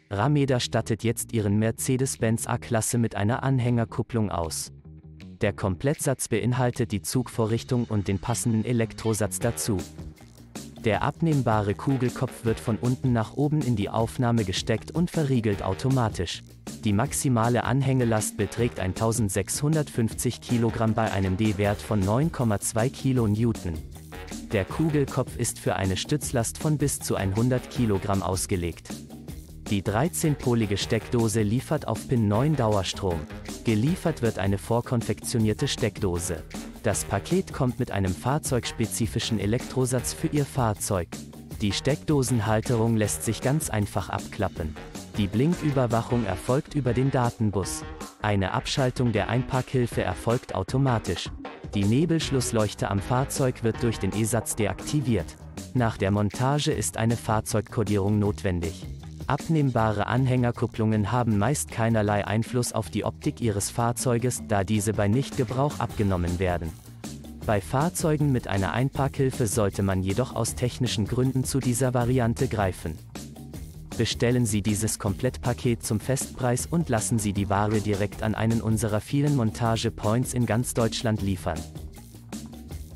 Rameda stattet jetzt ihren Mercedes-Benz A-Klasse mit einer Anhängerkupplung aus. Der Komplettsatz beinhaltet die Zugvorrichtung und den passenden Elektrosatz dazu. Der abnehmbare Kugelkopf wird von unten nach oben in die Aufnahme gesteckt und verriegelt automatisch. Die maximale Anhängelast beträgt 1650 Kilogramm bei einem D-Wert von 9,2 kN. Der Kugelkopf ist für eine Stützlast von bis zu 100 Kilogramm ausgelegt. Die 13-polige Steckdose liefert auf Pin 9 Dauerstrom. Geliefert wird eine vorkonfektionierte Steckdose. Das Paket kommt mit einem fahrzeugspezifischen Elektrosatz für Ihr Fahrzeug. Die Steckdosenhalterung lässt sich ganz einfach abklappen. Die Blinküberwachung erfolgt über den Datenbus. Eine Abschaltung der Einparkhilfe erfolgt automatisch. Die Nebelschlussleuchte am Fahrzeug wird durch den E-Satz deaktiviert. Nach der Montage ist eine Fahrzeugkodierung notwendig. Abnehmbare Anhängerkupplungen haben meist keinerlei Einfluss auf die Optik Ihres Fahrzeuges, da diese bei Nichtgebrauch abgenommen werden. Bei Fahrzeugen mit einer Einparkhilfe sollte man jedoch aus technischen Gründen zu dieser Variante greifen. Bestellen Sie dieses Komplettpaket zum Festpreis und lassen Sie die Ware direkt an einen unserer vielen Montage-Points in ganz Deutschland liefern.